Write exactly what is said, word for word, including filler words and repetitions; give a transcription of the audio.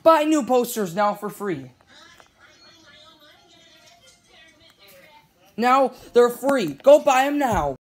Buy new posters now for free. Now they're free. Go buy them now.